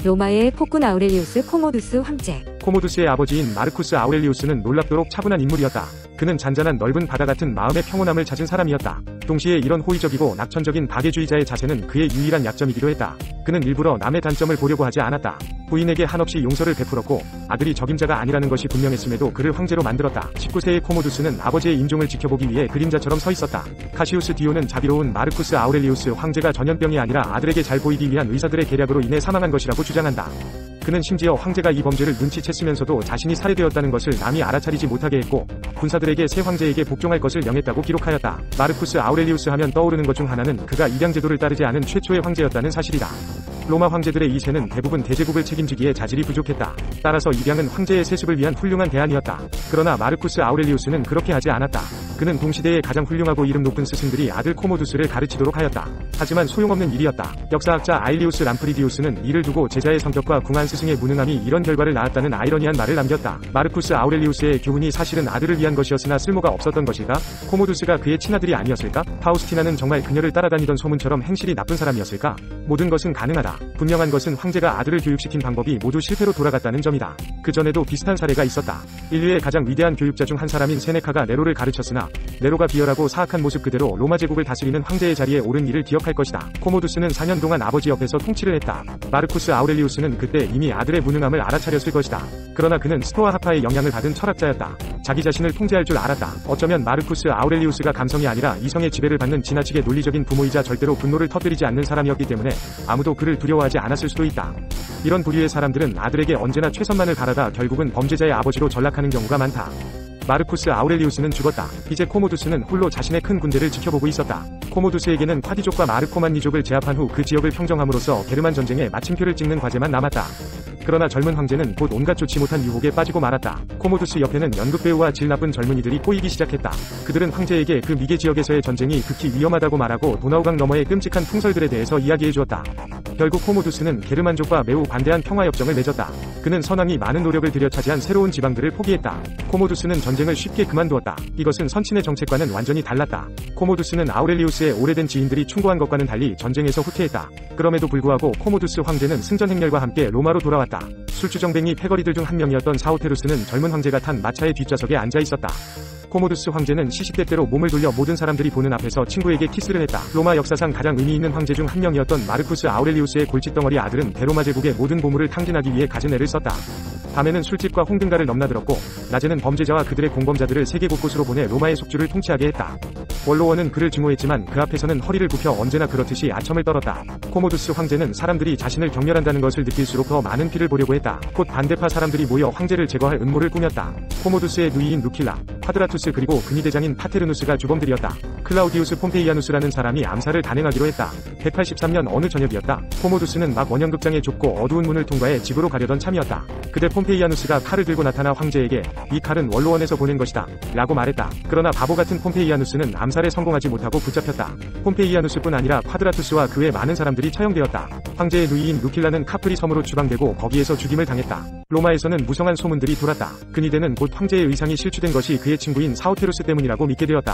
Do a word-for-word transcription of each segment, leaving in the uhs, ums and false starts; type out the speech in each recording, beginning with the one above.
로마의 폭군 아우렐리우스 코모두스 황제. 코모두스의 아버지인 마르쿠스 아우렐리우스는 놀랍도록 차분한 인물이었다. 그는 잔잔한 넓은 바다 같은 마음의 평온함을 찾은 사람이었다. 동시에 이런 호의적이고 낙천적인 박애주의자의 자세는 그의 유일한 약점이기도 했다. 그는 일부러 남의 단점을 보려고 하지 않았다. 부인에게 한없이 용서를 베풀었고 아들이 적임자가 아니라는 것이 분명했음에도 그를 황제로 만들었다. 십구 세의 코모두스는 아버지의 임종을 지켜보기 위해 그림자처럼 서 있었다. 카시우스 디오는 자비로운 마르쿠스 아우렐리우스 황제가 전염병이 아니라 아들에게 잘 보이기 위한 의사들의 계략으로 인해 사망한 것이라고 주장한다. 그는 심지어 황제가 이 범죄를 눈치챘으면서도 자신이 살해되었다는 것을 남이 알아차리지 못하게 했고 군사들에게 새 황제에게 복종할 것을 명했다고 기록하였다. 마르쿠스 아우렐리우스 하면 떠오르는 것 중 하나는 그가 입양제도를 따르지 않은 최초의 황제였다는 사실이다. 로마 황제들의 이 세는 대부분 대제국을 책임지기에 자질이 부족했다. 따라서 입양은 황제의 세습을 위한 훌륭한 대안이었다. 그러나 마르쿠스 아우렐리우스는 그렇게 하지 않았다. 그는 동시대의 가장 훌륭하고 이름 높은 스승들이 아들 코모두스를 가르치도록 하였다. 하지만 소용없는 일이었다. 역사학자 아일리우스 람프리디우스는 이를 두고 제자의 성격과 궁한 스승의 무능함이 이런 결과를 낳았다는 아이러니한 말을 남겼다. 마르쿠스 아우렐리우스의 교훈이 사실은 아들을 위한 것이었으나 쓸모가 없었던 것일까? 코모두스가 그의 친아들이 아니었을까? 파우스티나는 정말 그녀를 따라다니던 소문처럼 행실이 나쁜 사람이었을까? 모든 것은 가능하다. 분명한 것은 황제가 아들을 교육시킨 방법이 모두 실패로 돌아갔다는 점이다. 그 전에도 비슷한 사례가 있었다. 인류의 가장 위대한 교육자 중 한 사람인 세네카가 네로를 가르쳤으나 네로가 비열하고 사악한 모습 그대로 로마 제국을 다스리는 황제의 자리에 오른 이를 기억할 것이다. 코모두스는 사 년 동안 아버지 옆에서 통치를 했다. 마르쿠스 아우렐리우스는 그때 이미 아들의 무능함을 알아차렸을 것이다. 그러나 그는 스토아 학파의 영향을 받은 철학자였다. 자기 자신을 통제할 줄 알았다. 어쩌면 마르쿠스 아우렐리우스가 감성이 아니라 이성의 지배를 받는 지나치게 논리적인 부모이자 절대로 분노를 터뜨리지 않는 사람이었기 때문에 아무도 그를 두려워하지 않았을 수도 있다. 이런 부류의 사람들은 아들에게 언제나 최선만을 바라다 결국은 범죄자의 아버지로 전락하는 경우가 많다. 마르쿠스 아우렐리우스는 죽었다. 이제 코모두스는 홀로 자신의 큰 군대를 지켜보고 있었다. 코모두스에게는 파디족과 마르코만니족을 제압한 후 그 지역을 평정함으로써 게르만 전쟁에 마침표를 찍는 과제만 남았다. 그러나 젊은 황제는 곧 온갖 좋지 못한 유혹에 빠지고 말았다. 코모두스 옆에는 연극배우와 질 나쁜 젊은이들이 꼬이기 시작했다. 그들은 황제에게 그 미개 지역에서의 전쟁이 극히 위험하다고 말하고 도나우강 너머의 끔찍한 풍설들에 대해서 이야기해주었다. 결국 코모두스는 게르만족과 매우 반대한 평화협정을 맺었다. 그는 선왕이 많은 노력을 들여 차지한 새로운 지방들을 포기했다. 코모두스는 전쟁을 쉽게 그만두었다. 이것은 선친의 정책과는 완전히 달랐다. 코모두스는 아우렐리우스의 오래된 지인들이 충고한 것과는 달리 전쟁에서 후퇴했다. 그럼에도 불구하고 코모두스 황제는 승전 행렬과 함께 로마로 돌아왔다. 술주정뱅이 패거리들 중 한 명이었던 사오테루스는 젊은 황제가 탄 마차의 뒷좌석에 앉아 있었다. 코모두스 황제는 시시때때로 몸을 돌려 모든 사람들이 보는 앞에서 친구에게 키스를 했다. 로마 역사상 가장 의미 있는 황제 중 한 명이었던 마르쿠스 아우렐리우스의 골칫덩어리 아들은 대로마 제국의 모든 보물을 탕진하기 위해 갖은 애를 썼다. 밤에는 술집과 홍등가를 넘나들었고 낮에는 범죄자와 그들의 공범자들을 세계 곳곳으로 보내 로마의 속주를 통치하게 했다. 원로원은 그를 증오했지만 그 앞에서는 허리를 굽혀 언제나 그렇듯이 아첨을 떨었다. 코모두스 황제는 사람들이 자신을 경멸한다는 것을 느낄수록 더 많은 피를 보려고 했다. 곧 반대파 사람들이 모여 황제를 제거할 음모를 꾸몄다. 코모두스의 누이인 루킬라, 콰드라투스 그리고 근위 대장인 파테르누스가 주범들이었다. 클라우디우스 폼페이아누스라는 사람이 암살을 단행하기로 했다. 백팔십삼 년 어느 저녁이었다. 코모두스는 막 원형극장의 좁고 어두운 문을 통과해 집으로 가려던 참이었다. 그때 폼페이아누스가 칼을 들고 나타나 황제에게 이 칼은 원로원에서 보낸 것이다 라고 말했다. 그러나 바보 같은 폼페이아누스는 암살에 성공하지 못하고 붙잡혔다. 폼페이아누스뿐 아니라 콰드라투스와 그 외 많은 사람들이 처형되었다. 황제의 누이인 루킬라는 카프리 섬으로 추방되고 거기에서 죽임을 당했다. 로마에서는 무성한 소문들이 돌았다. 근위대는 곧 황제의 의상이 실추된 것이 그의 친구인 사오테루스 때문이라고 믿게 되었다.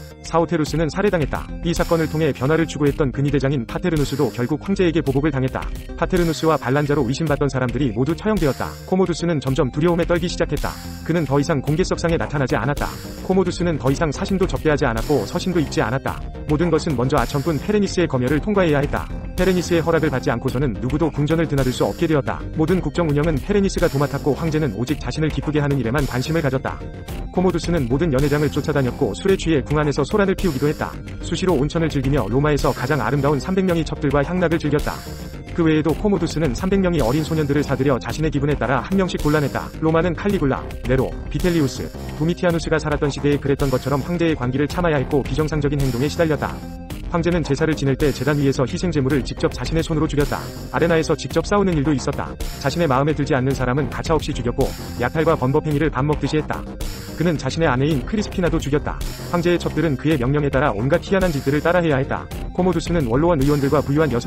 사오테루스는 살해당했다. 이 사건을 통해 변화를 추구했던 근위대장인 파테르누스도 결국 황제에게 보복을 당했다. 파테르누스와 반란자로 의심받던 사람들이 모두 처형되었다. 코모두스는 점점 두려움에 떨기 시작했다. 그는 더 이상 공개석상에 나타나지 않았다. 코모두스는 더 이상 사신도 접대하지 않았고 서신도 읽지 않았다. 모든 것은 먼저 아첨꾼 페레니스의 검열을 통과해야 했다. 페레니스의 허락을 받지 않고서는 누구도 궁전을 드나들 수 없게 되었다. 모든 국정 운영은 페레니스가 도맡았고 황제는 오직 자신을 기쁘게 하는 일에만 관심을 가졌다. 코모두스는 모든 연회장을 쫓아다녔고 술에 취해 궁 안에서 소란을 피우기도 했다. 수시로 온천을 즐기며 로마에서 가장 아름다운 삼백 명의 첩들과 향락을 즐겼다. 그 외에도 코모두스는 삼백 명의 어린 소년들을 사들여 자신의 기분에 따라 한 명씩 골라냈다. 로마는 칼리굴라, 네로, 비텔리우스, 도미티아누스가 살았던 시대에 그랬던 것처럼 황제의 관기를 참아야 했고 비정상적인 행동에 시달렸다. 황제는 제사를 지낼 때 제단 위에서 희생제물을 직접 자신의 손으로 죽였다. 아레나에서 직접 싸우는 일도 있었다. 자신의 마음에 들지 않는 사람은 가차없이 죽였고 약탈과 번법행위를 밥 먹듯이 했다. 그는 자신의 아내인 크리스피나도 죽였다. 황제의 첩들은 그의 명령에 따라 온갖 희한한 짓들을 따라해야 했다. 코모두스는 원로원 의원들과 부유한 여성들,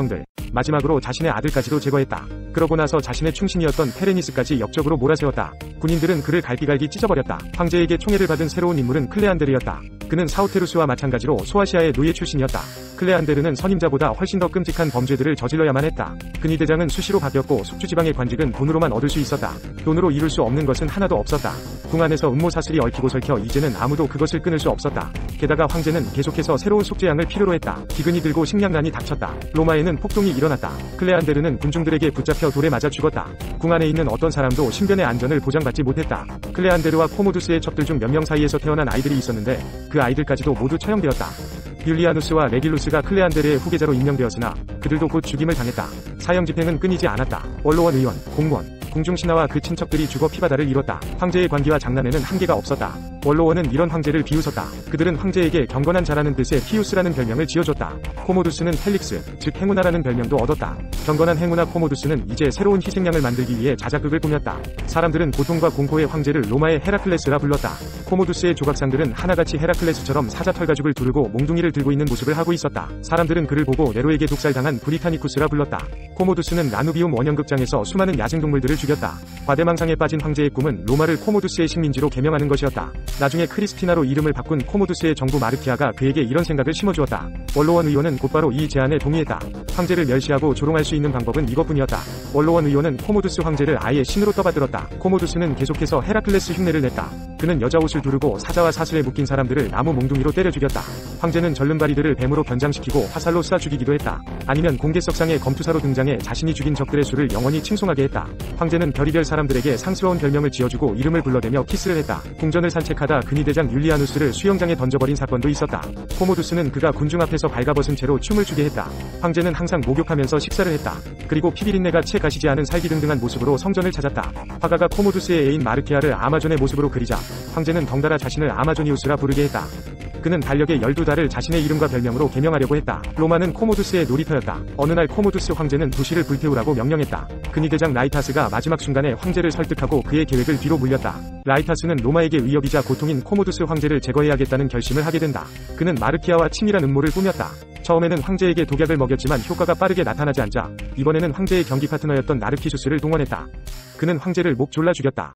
마지막으로 자신의 아들까지도 제거했다. 그러고 나서 자신의 충신이었던 페레니스까지 역적으로 몰아세웠다. 군인들은 그를 갈기갈기 찢어버렸다. 황제에게 총애를 받은 새로운 인물은 클레안데르였다. 그는 사우테루스와 마찬가지로 소아시아의 노예 출신이었다. 클레안데르는 선임자보다 훨씬 더 끔찍한 범죄들을 저질러야만 했다. 근위 대장은 수시로 바뀌었고 속주지방의 관직은 돈으로만 얻을 수 있었다. 돈으로 이룰 수 없는 것은 하나도 없었다. 궁 안에서 음모사슬이 얽히고 설켜 이제는 아무도 그것을 끊을 수 없었다. 게다가 황제는 계속해서 새로운 속죄양을 필요로 했다. 기근이 들고 식량난이 닥쳤다. 로마에는 폭동이 일어났다. 클레안데르는 군중들에게 붙잡혀 돌에 맞아 죽었다. 궁 안에 있는 어떤 사람도 신변의 안전을 보장받지 못했다. 클레안데르와 코모두스의 척들 중 몇 명 사이에서 태어난 아이들이 있었는데 그 아이들까지도 모두 처형되었다. 율리아누스와 레길루스가 클레안데르의 후계자로 임명되었으나 그들도 곧 죽임을 당했다. 사형 집행은 끊이지 않았다. 원로원 의원, 공무원, 궁중신하와 그 친척들이 죽어 피바다를 이뤘다. 황제의 관기와 장난에는 한계가 없었다. 원로원은 이런 황제를 비웃었다. 그들은 황제에게 경건한 자라는 뜻의 피우스라는 별명을 지어줬다. 코모두스는 펠릭스, 즉 행운아라는 별명도 얻었다. 경건한 행운아 코모두스는 이제 새로운 희생양을 만들기 위해 자작극을 꾸몄다. 사람들은 고통과 공포의 황제를 로마의 헤라클레스라 불렀다. 코모두스의 조각상들은 하나같이 헤라클레스처럼 사자털가죽을 두르고 몽둥이를 들고 있는 모습을 하고 있었다. 사람들은 그를 보고 네로에게 독살당한 브리타니쿠스라 불렀다. 코모두스는 라누비움 원형극장에서 수많은 야생동물들을 죽였다. 과대망상에 빠진 황제의 꿈은 로마를 코모두스의 식민지로 개명하는 것이었다. 나중에 크리스티나로 이름을 바꾼 코모두스의 정부 마르키아가 그에게 이런 생각을 심어주었다. 원로원 의원은 곧바로 이 제안에 동의했다. 황제를 멸시하고 조롱할 수 있는 방법은 이것뿐이었다. 원로원 의원은 코모두스 황제를 아예 신으로 떠받들었다. 코모두스는 계속해서 헤라클레스 흉내를 냈다. 그는 여자 옷을 두르고 사자와 사슬에 묶인 사람들을 나무 몽둥이로 때려 죽였다. 황제는 절름발이들을 뱀으로 변장시키고 화살로 쏴 죽이기도 했다. 아니면 공개석상에 검투사로 등장해 자신이 죽인 적들의 수를 영원히 칭송하게 했다. 황제는 별이별 사람들에게 상스러운 별명을 지어주고 이름을 불러대며 키스를 했다. 궁전을 산책하다 근위대장 율리아누스를 수영장에 던져버린 사건도 있었다. 코모두스는 그가 군중 앞에서 발가벗은 채로 춤을 추게 했다. 황제는 항상 목욕하면서 식사를 했다. 그리고 피비린내가 채 가시지 않은 살기등등한 모습으로 성전을 찾았다. 화가가 코모두스의 애인 마르케아를 아마존의 모습으로 그리자 황제는 덩달아 자신을 아마조니우스라 부르게 했다. 그는 달력의 열두 달을 자신의 이름과 별명으로 개명하려고 했다. 로마는 코모두스의 놀이터였다. 어느 날 코모두스 황제는 도시를 불태우라고 명령했다. 근위대장 라이타스가 마지막 순간에 황제를 설득하고 그의 계획을 뒤로 물렸다. 라이타스는 로마에게 위협이자 고통인 코모두스 황제를 제거해야겠다는 결심을 하게 된다. 그는 마르키아와 친밀한 음모를 꾸몄다. 처음에는 황제에게 독약을 먹였지만 효과가 빠르게 나타나지 않자 이번에는 황제의 경기 파트너였던 나르키수스를 동원했다. 그는 황제를 목 졸라 죽였다.